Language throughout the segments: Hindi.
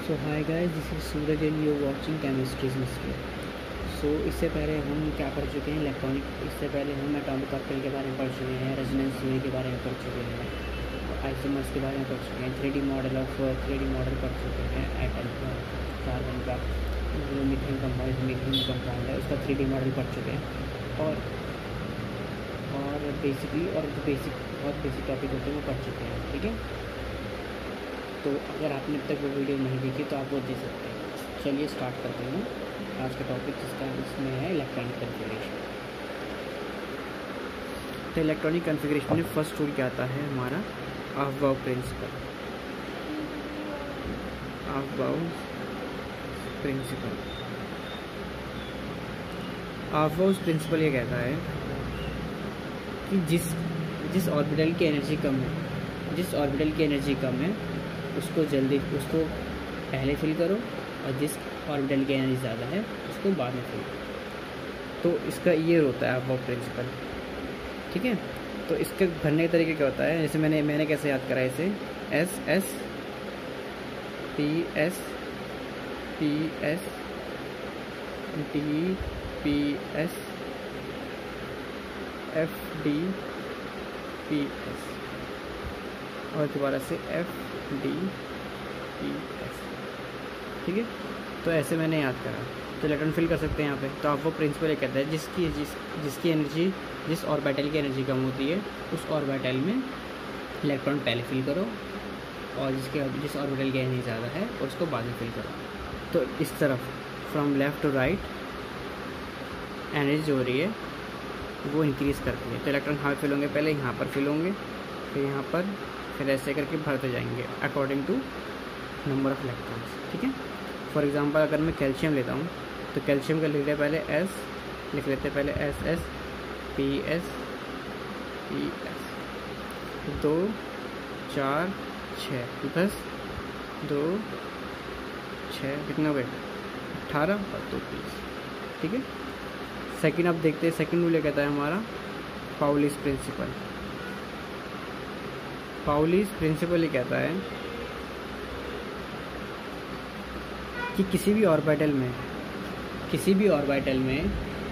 So hi guys, this is Suraj and you watching chemistry history. So इससे पहले हम क्या पढ़ चुके हैं इलेक्ट्रॉनिक। इससे पहले हम एटॉमिक ऑर्बिटल के बारे में पढ़ चुके हैं, रेजोनेंस थ्योरी के बारे में पढ़ चुके हैं, आइसोमर्स के बारे में पढ़ चुके हैं, 3D मॉडल पढ़ चुके हैं, एटम का, कार्बन का, मीथेन कंपाउंड है उसका 3D मॉडल पढ़ चुके हैं। और बेसिकली बहुत बेसिक टॉपिक होते हैं वो पढ़ चुके हैं। ठीक है, तो अगर आपने अब तक वो वीडियो नहीं देखी तो आप वो देख सकते हैं। चलिए स्टार्ट करते हैं आज का टॉपिक, जिसका इसमें है इलेक्ट्रॉनिक कन्फिगरेशन। तो इलेक्ट्रॉनिक कन्फिगरेशन में फर्स्ट रूल क्या आता है हमारा, अफबाउ प्रिंसिपल। अफबाउ प्रिंसिपल ये कहता है कि जिस ऑर्बिटल की एनर्जी कम है उसको पहले फिल करो, और जिस ऑर्बिटल की एनर्जी ज़्यादा है उसको बाद में फिल करो। तो इसका ये होता है अफबाउ प्रिंसिपल। ठीक है, तो इसके भरने का तरीका क्या होता है, जैसे मैंने कैसे याद करा इसे, S S P S D P S F D P S और दोबारा से एफ डी पी एस। ठीक है, तो ऐसे मैंने याद करा, तो इलेक्ट्रॉन फिल कर सकते हैं यहाँ पे। तो आप वो प्रिंसिपल ये कहता है जिसकी एनर्जी, जिस ऑर्बिटल की एनर्जी कम होती है उस ऑर्बिटल में इलेक्ट्रॉन पहले फिल करो, और जिस ऑर्बिटल की एनर्जी ज़्यादा है उसको बाद में फिल करो। तो इस तरफ from left to right energy जो हो रही है वो इंक्रीज़ करती है। तो इलेक्ट्रॉन कहाँ फिल होंगे, पहले यहाँ पर फिल होंगे, फिर यहाँ पर, फिर ऐसे करके भरते जाएंगे according to number of electrons. ठीक है, फॉर एग्जांपल अगर मैं कैल्शियम लेता हूँ तो कैल्शियम का लिख लेते पहले एस एस पी एस 2 4 6 10 2 6 कितना हो गया 18 और 2 30। ठीक है, सेकंड आप देखते हैं, सेकंड रूल ये कहता है हमारा पाउली's प्रिंसिपल ये कहता है कि किसी भी ऑर्बिटल में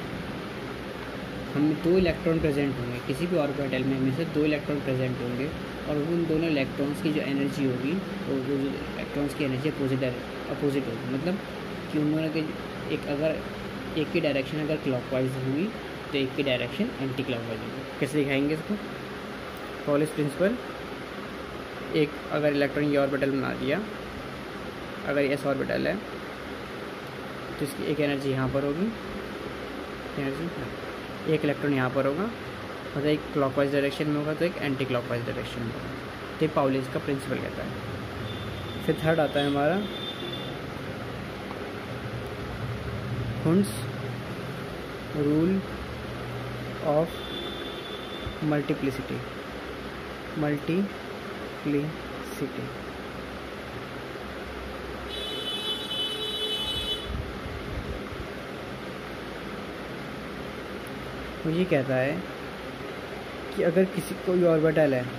हम 2 इलेक्ट्रॉन प्रेजेंट होंगे, किसी भी ऑर्बिटल में हमें से 2 इलेक्ट्रॉन प्रेजेंट होंगे, और उन दोनों इलेक्ट्रॉन्स की जो एनर्जी होगी वो जो इलेक्ट्रॉन्स की एनर्जी अपोजिट होगी। मतलब कि उन दोनों के अगर एक की डायरेक्शन अगर क्लॉकवाइज हुई तो एक की डायरेक्शन एंटी क्लॉकवाइज होगी। कैसे दिखाएंगे इसको, पाउली's प्रिंसिपल, एक अगर इलेक्ट्रॉन ये ऑर्बिटल बना दिया, अगर एस ऑर्बिटल है तो इसकी एक एनर्जी यहाँ पर होगी, एक इलेक्ट्रॉन यहाँ पर होगा, मतलब एक क्लॉकवाइज डायरेक्शन में होगा तो एक एंटी क्लॉकवाइज डायरेक्शन में होगा। तो ये पाउली's का प्रिंसिपल कहता है। फिर थर्ड आता है हमारा हुंस रूल ऑफ मल्टीप्लिसिटी। वो ये कहता है कि अगर कोई ऑर्बिटल है,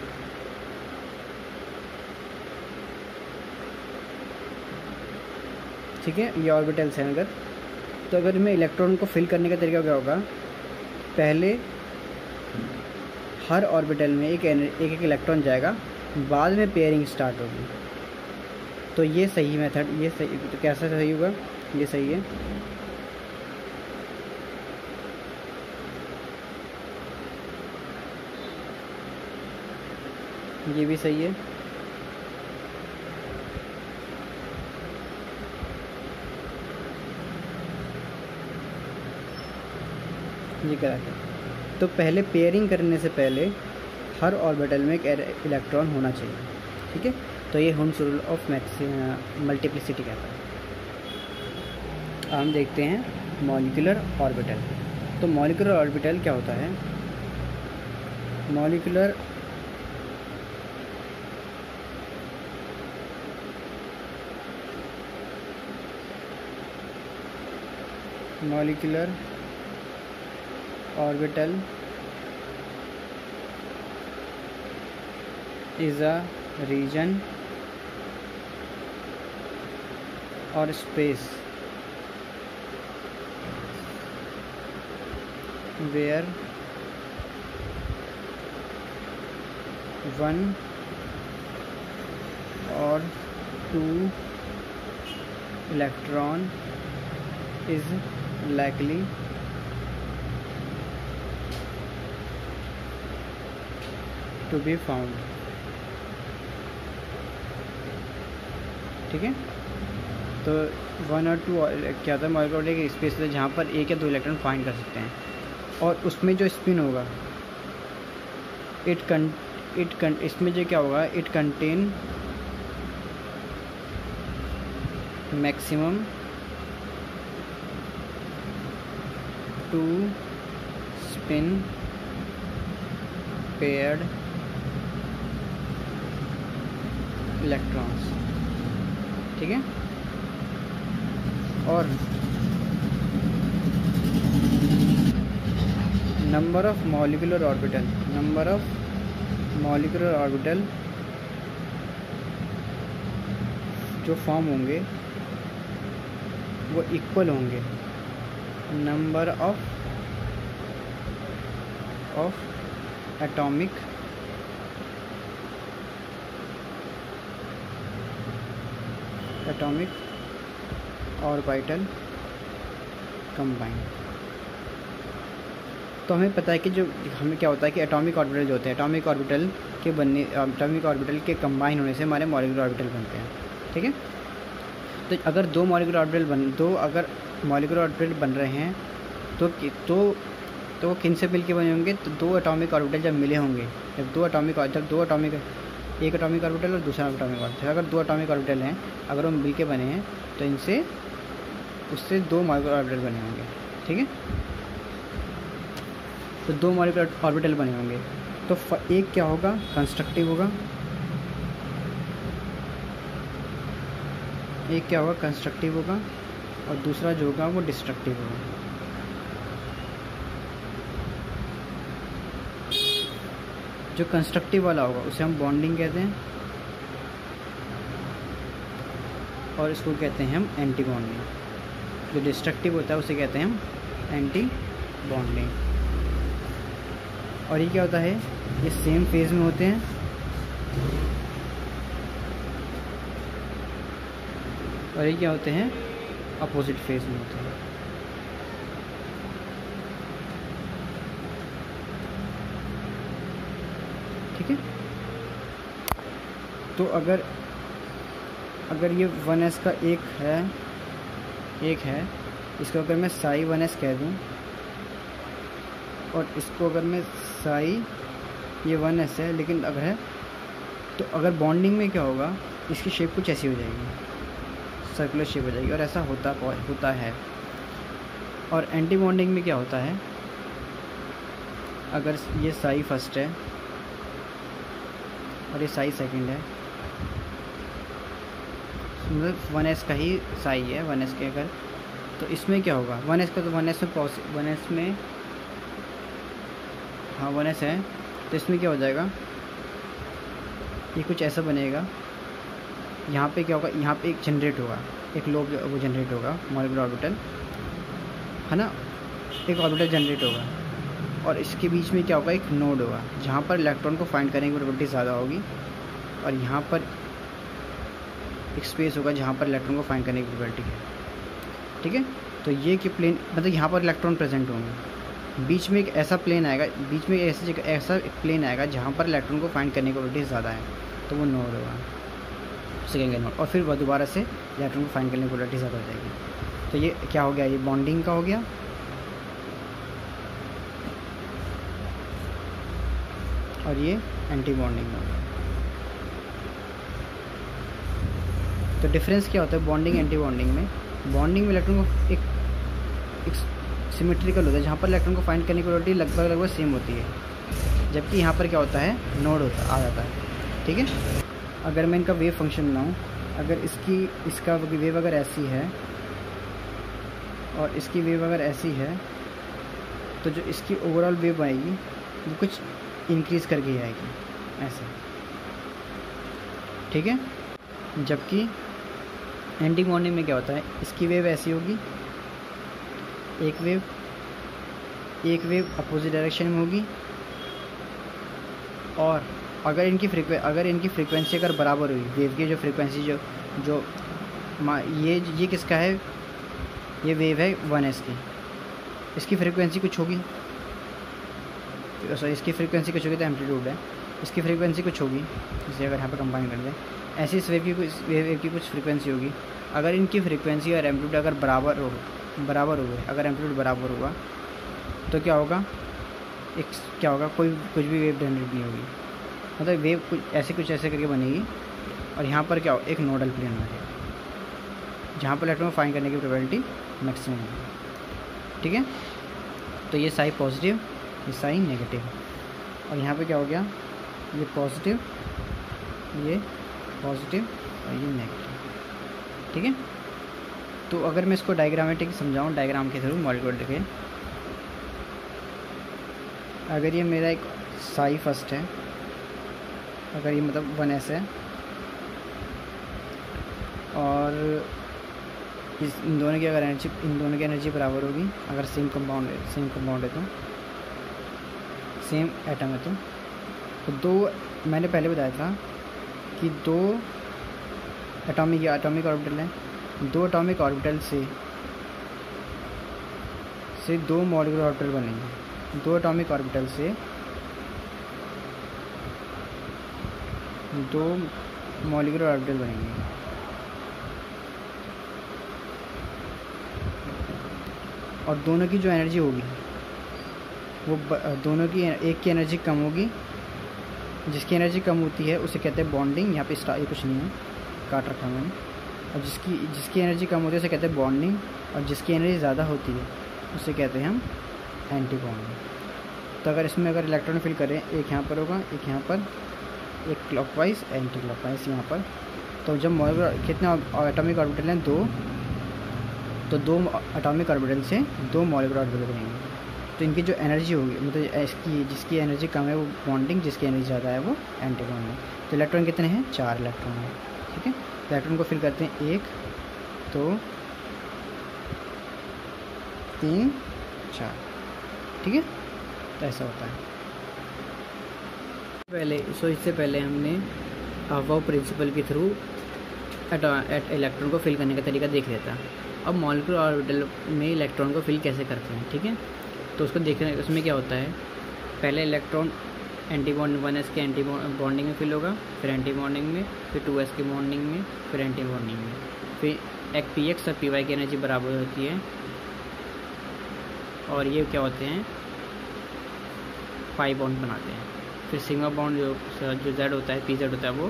ठीक है, ये ऑर्बिटल्स हैं अगर, तो अगर मैं इलेक्ट्रॉन को फिल करने का तरीका क्या होगा, पहले हर ऑर्बिटल में एक इलेक्ट्रॉन जाएगा, बाद में पेयरिंग स्टार्ट होगी। तो ये सही मेथड, ये सही, तो कैसा सही होगा, ये सही है। ये भी सही है। ये करा था। तो पहले पेयरिंग करने से पहले हर ऑर्बिटल में एक इलेक्ट्रॉन होना चाहिए। ठीक है, तो ये हुंस रूल ऑफ मल्टीप्लिसिटी कहता है। हम देखते हैं मॉलिक्यूलर ऑर्बिटल। तो मॉलिक्यूलर ऑर्बिटल क्या होता है, molecular orbital is a region और स्पेस वेयर वन और two electron is likely to be found। ठीक है, तो 1 और 2 क्या था, मॉलिक्यूलर एक स्पेस है जहाँ पर एक या दो इलेक्ट्रॉन फाइंड कर सकते हैं, और उसमें जो स्पिन होगा इसमें जो क्या होगा, it contain maximum 2 spin paired electrons. ठीक है, और नंबर ऑफ मॉलिक्यूलर ऑर्बिटल जो फॉर्म होंगे वो इक्वल होंगे number of atomic orbital combine. तो हमें पता है कि जो हमें क्या होता है कि एटॉमिक ऑर्बिटल जो होते हैं, एटॉमिक ऑर्बिटल के कंबाइन होने से हमारे मॉलिक्यूलर ऑर्बिटल बनते हैं। ठीक है, तो अगर दो मॉलिक्यूलर ऑर्बिटल बन रहे हैं तो किन से मिल के बने होंगे, तो दो एटॉमिक ऑर्बिटल जब मिले होंगे, एक एटॉमिक ऑर्बिटल और दूसरा एटॉमिक ऑर्बिटल, अगर दो एटॉमिक ऑर्बिटल हैं, अगर वो मिल के बने हैं तो उससे दो मॉलिक्यूलर ऑर्बिटल बने होंगे। ठीक है, तो दो मॉलिक्यूलर ऑर्बिटल बने होंगे, तो एक क्या होगा, कंस्ट्रक्टिव होगा, और दूसरा जो होगा वो डिस्ट्रक्टिव होगा। जो कंस्ट्रक्टिव वाला होगा उसे हम बॉन्डिंग कहते हैं, और इसको कहते हैं हम एंटी बॉन्डिंग। जो डिस्ट्रक्टिव होता है उसे कहते हैं हम एंटी बॉन्डिंग। और ये क्या होता है, ये सेम फेज में होते हैं, और ये क्या होते हैं, अपोजिट फेज में होते हैं। ठीक है, तो अगर ये 1s का एक है, इसको अगर मैं साई 1s कह दूं, और इसको अगर मैं साई, ये 1s है लेकिन अगर है, तो अगर बॉन्डिंग में क्या होगा, इसकी शेप कुछ ऐसी हो जाएगी, सर्कुलर शेप हो जाएगी, और ऐसा होता है। और एंटी बॉन्डिंग में क्या होता है, अगर ये साई फर्स्ट है और ये साई सेकंड है, मतलब 1s का ही साई है 1s के, अगर तो इसमें क्या होगा, 1s का, तो 1s में हाँ 1s है, तो इसमें क्या हो जाएगा, ये कुछ ऐसा बनेगा, यहाँ पे क्या होगा, यहाँ पे एक जनरेट होगा, एक लोब वो जनरेट होगा, मॉलिक्यूलर ऑर्बिटल है ना, एक ऑर्बिटल जनरेट होगा, और इसके बीच में क्या होगा, एक नोड होगा, जहाँ पर इलेक्ट्रॉन को फाइंड करने की प्रोबेबिलिटी ज़्यादा होगी, और यहाँ पर एक स्पेस होगा जहाँ पर इलेक्ट्रॉन को फाइंड करने की प्रोबेबिलिटी है। ठीक है, तो ये कि प्लेन, मतलब यहाँ पर इलेक्ट्रॉन प्रेजेंट होंगे, बीच में एक ऐसा प्लेन आएगा, बीच में ऐसा एक प्लेन आएगा जहाँ पर इलेक्ट्रॉन को फाइंड करने की प्रोबेबिलिटी ज़्यादा है, तो वो नोड होगा, सेकेंड नोड, और फिर वह दोबारा से इलेक्ट्रॉन को फाइंड करने की प्रोबेबिलिटी ज़्यादा हो जाएगी। तो ये क्या हो गया, ये बॉन्डिंग का हो गया, और ये एंटी बॉन्डिंग हो गया। तो डिफरेंस क्या होता है बॉन्डिंग एंटी बॉन्डिंग में, बॉन्डिंग में इलेक्ट्रॉन को एक सिमेट्रिकल होता है, जहाँ पर इलेक्ट्रॉन को फाइंड करने की प्रोबेबिलिटी लगभग सेम होती है, जबकि यहाँ पर क्या होता है, नोड आ जाता है। ठीक है, अगर मैं इनका वेव फंक्शन बनाऊँ, अगर इसका वेव अगर ऐसी है और इसकी वेव अगर ऐसी है, तो जो इसकी ओवरऑल वेव आएगी वो कुछ इंक्रीज़ करके आएगी ऐसे। ठीक है, जबकि एंटी बॉन्डिंग में क्या होता है, इसकी वेव ऐसी होगी, एक वेव अपोजिट डायरेक्शन में होगी, और अगर इनकी फ्रीक्वेंसी अगर बराबर हुई, वेव की जो फ्रीक्वेंसी जो ये किसका है, ये वेव है 1s की, इसकी फ्रीक्वेंसी कुछ होगी, सॉरी इसकी फ्रीक्वेंसी कुछ होगी तो एम्पलीट्यूड है, इसकी फ्रीक्वेंसी कुछ होगी, जैसे अगर यहाँ पर कंबाइन कर दें, ऐसी इस वेव की कुछ फ्रीक्वेंसी होगी। अगर इनकी फ्रीक्वेंसी और एम्पलीट्यूड अगर बराबर हो गए, अगर एम्पलीट्यूड बराबर होगा तो क्या होगा, कुछ भी वेव जनरेट नहीं होगी, मतलब वेव कुछ ऐसे करके बनेगी, और यहाँ पर क्या हो, एक नोडल प्लेन बनेगा जहाँ पर इलेक्ट्रॉन को फाइंड करने की प्रोबेबिलिटी मैक्सिमम है। ठीक है, तो ये साइन पॉजिटिव, ये साइन नेगेटिव, और यहाँ पे क्या हो गया, ये पॉजिटिव और ये नेगेटिव। ठीक है, तो अगर मैं इसको डायग्रामेटिक समझाऊँ, डायग्राम के थ्रू मॉलिक्यूल के, अगर ये मेरा एक साई फर्स्ट है, अगर ये मतलब 1s है, और इन दोनों की एनर्जी बराबर होगी, अगर सेम कंपाउंड है तो, सेम एटम है तो दो, मैंने पहले बताया था कि दो एटॉमिक ऑर्बिटल हैं, दो एटॉमिक ऑर्बिटल से दो मॉलिक्यूलर ऑर्बिटल बनेंगे, दो एटॉमिक ऑर्बिटल से दो मॉलिक्यूलर ऑर्बिटल बनेंगे, और दोनों की जो एनर्जी होगी वो दोनों की, एक की एनर्जी कम होगी, जिसकी एनर्जी कम होती है उसे कहते हैं बॉन्डिंग, यहाँ पे ये कुछ नहीं है, काट रखा मैंने, और जिसकी एनर्जी कम होती है उसे कहते हैं बॉन्डिंग, और जिसकी एनर्जी ज़्यादा होती है उसे कहते हैं हम एंटी बॉन्डिंग। तो अगर इसमें इलेक्ट्रॉन फिल करें, एक यहाँ पर होगा, एक यहाँ पर, एक क्लॉकवाइज एंटी क्लॉकवाइज यहाँ पर, तो जब मॉलिक्यूलर कितने एटॉमिक ऑर्बिटल हैं, दो, तो दो एटॉमिक ऑर्बिटल से दो मॉलिक्यूलर ऑर्बिटल बनेंगे, तो इनकी जो एनर्जी होगी, मतलब जिसकी एनर्जी कम है वो बॉन्डिंग, जिसकी एनर्जी ज़्यादा है वो एंटी बॉन्डिंग। तो इलेक्ट्रॉन कितने हैं, 4 इलेक्ट्रॉन हैं। ठीक है, इलेक्ट्रॉन को फिल करते हैं 1 2 3 4। ठीक है, तो ऐसा होता है। इससे पहले हमने अफवाह प्रिंसिपल के थ्रू इलेक्ट्रॉन को फिल करने का तरीका देख लिया था। अब मॉलिक्यूलर ऑर्बिटल में इलेक्ट्रॉन को फिल कैसे करते हैं, ठीक है, तो उसको देखने, उसमें क्या होता है, पहले इलेक्ट्रॉन एंटी बॉन्ड 1s के एंटी बॉन्डिंग में फिल होगा, फिर एंटी बॉन्डिंग में, फिर 2s के बॉन्डिंग में, फिर एंटी बॉन्डिंग में, फिर एक px और py की एनर्जी बराबर होती है, और ये क्या होते हैं, पाई बॉन्ड बनाते हैं। फिर सिग्मा बॉन्ड जो z होता है, pz होता है, वो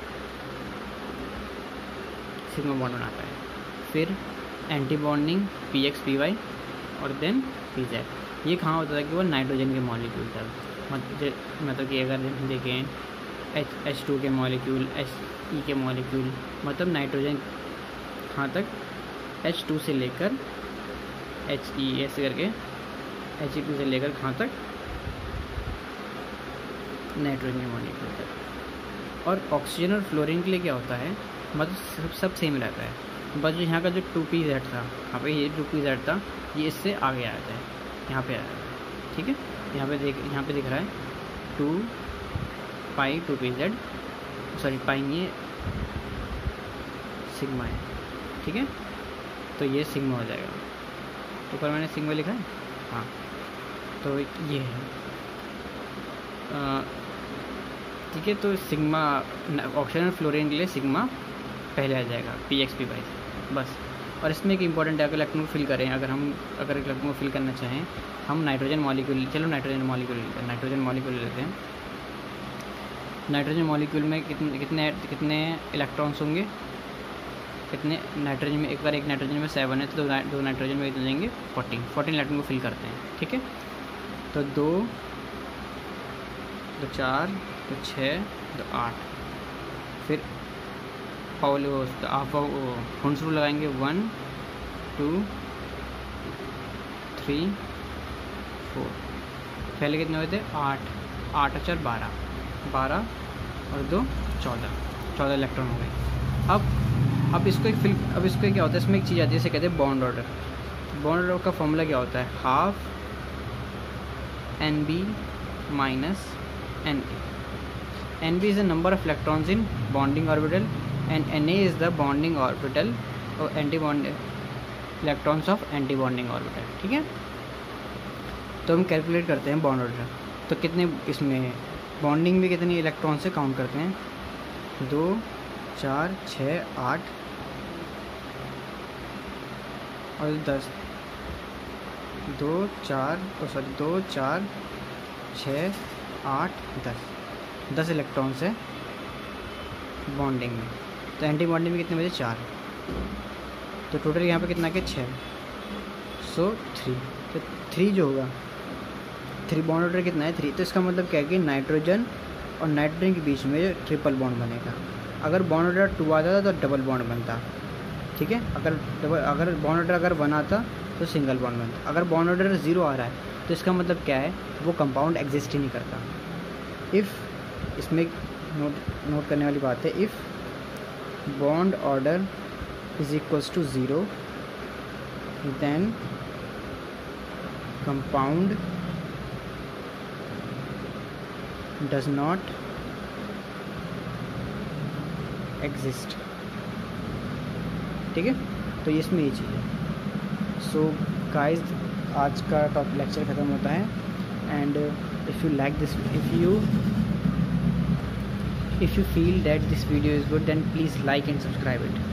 सिग्मा बॉन्ड बनाता है। फिर एंटी बॉन्डिंग px py और देन pz। ये कहाँ होता था कि वो नाइट्रोजन के मॉलिक्यूल था, मतलब कि अगर देखें H2 के मॉलिक्यूल, He के मॉलिक्यूल, मतलब नाइट्रोजन कहाँ तक, H2 से लेकर He ऐसे करके He2 से लेकर कहाँ तक, नाइट्रोजन के मॉलिक्यूल तक। और ऑक्सीजन और फ्लोरीन के लिए क्या होता है, मतलब सब सेम रहता है, बस जो यहाँ का जो 2pz था, यहाँ पे ये 2pz था, ये इससे आगे आ जाता है, यहाँ पे आ जाता है। ठीक है, यहाँ पे दिख रहा है 2 पाई 2pz, सॉरी पाई ये सिग्मा है। ठीक है, तो ये सिग्मा हो जाएगा, तो ऊपर मैंने सिग्मा लिखा है, हाँ, तो ये है। ठीक है, तो सिग्मा ऑक्सीजन और फ्लोरीन के लिए सिग्मा पहले आ जाएगा px py बस। और इसमें एक इम्पॉर्टेंट है, अगर इलेक्ट्रॉन को फिल करें, अगर इलेक्ट्रॉन को फिल करना चाहें, हम नाइट्रोजन मॉलिक्यूल, चलो नाइट्रोजन मॉलिक्यूल लेते हैं। नाइट्रोजन मॉलिक्यूल में कितने इलेक्ट्रॉन्स होंगे, कितने नाइट्रोजन में, एक नाइट्रोजन में 7 है, तो दो नाइट्रोजन में कितने देंगे, 14 इलेक्ट्रॉन को फिल करते हैं। ठीक है, तो 2 2 4 2 6 2 8, फिर आप हुंस रूल लगाएंगे, 1 2 3 4, पहले कितने हुए थे, 8 8 और 12 और 2 14 इलेक्ट्रॉन हो गए। अब इसको क्या होता है, इसमें एक चीज़ आती है, इसे कहते हैं बॉन्ड ऑर्डर। बॉन्ड ऑर्डर का फॉर्मूला क्या होता है, half NB minus NA। NB is the number of electrons in bonding orbital and NA is the bonding orbital और anti bond electrons of anti bonding orbital. ठीक है, तो हम कैलकुलेट करते हैं बॉन्ड ऑर्डर। तो कितने इसमें बॉन्डिंग में कितने इलेक्ट्रॉन से काउंट करते हैं, 2 4 6 8 और 10, 2 4 6 8 10 इलेक्ट्रॉन्स है बॉन्डिंग में। तो एंटी बॉन्डिंग में कितने बचे, 4। तो टोटल यहाँ पे कितना के 6, सो 3। तो 3 जो होगा, 3 बॉन्ड ऑर्डर कितना है, 3। तो इसका मतलब क्या है कि नाइट्रोजन और नाइट्रोजन के बीच में ट्रिपल बॉन्ड बनेगा। अगर बॉन्ड ऑर्डर 2 आ जाता तो डबल बॉन्ड बनता। ठीक है, अगर बॉन्ड ऑर्डर अगर 1 आता तो सिंगल बॉन्ड बनता। अगर बॉन्ड ऑर्डर 0 आ रहा है तो इसका मतलब क्या है, वो कंपाउंड एग्जिस्ट ही नहीं करता। इफ़ इसमें नोट करने वाली बात है, if bond order is equals to 0 then compound does not exist। ठीक है, तो ये इसमें ये चीज़ है। सो गाइस, आज का टॉपिक लेक्चर ख़त्म होता है। And if you like this, if you feel that this video is good, then please like and subscribe it.